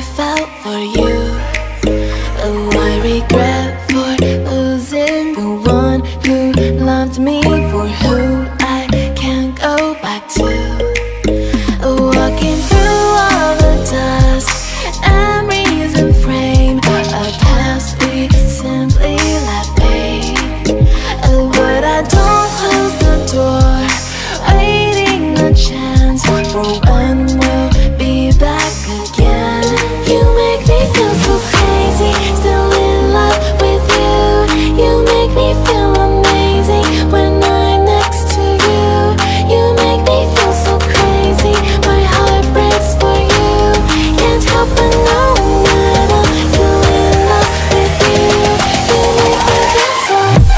I felt for you. Oh, I regret for losing the one who loved me, for who I can't go back to. Walking through all the dust, memories and frame, a past we simply let fade. But I don't close the door, waiting a chance for when we'll be back again. You make me feel so crazy, still in love with you. You make me feel amazing when I'm next to you. You make me feel so crazy, my heart breaks for you. Can't help but know that I'm still in love with you. You make me feel so.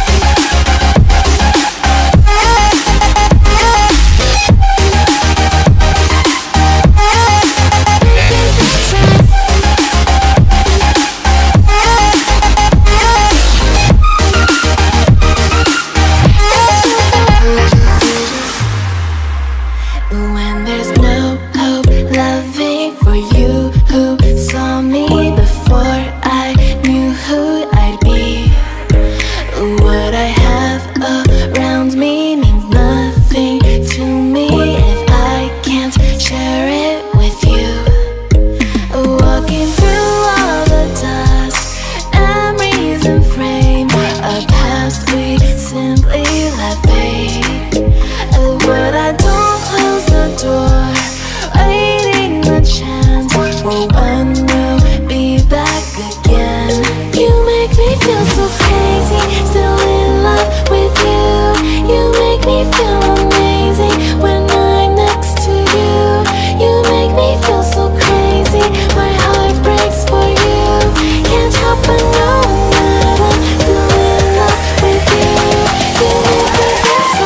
When there's no hope, loving for you who saw me before I knew who I'd be. What I have around me means nothing to me if I can't share it with you. Walking through all the dust, memories and frame, a past we simply let fade. But I don't close the door, waiting the chance for when we'll be back again. You make me feel so crazy, still in love with you. You make me feel amazing when I'm next to you. You make me feel so crazy, my heart breaks for you. Can't help but know that I'm still in love with you. You make me feel so.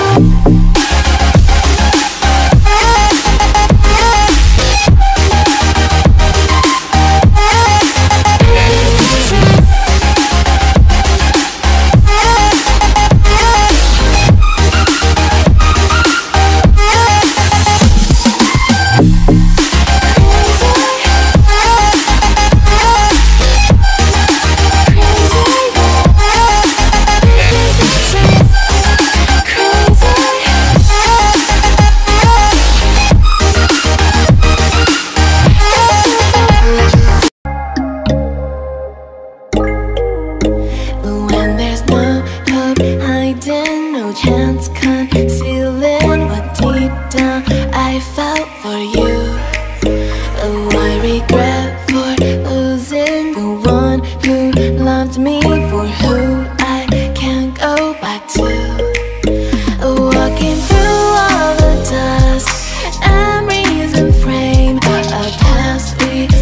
When there's no hope hiding, no chance concealing what deep down I felt for you. Oh, I regret for losing the one who loved me, for who I can't go back to. Walking through all the dust, memories and frame, a past we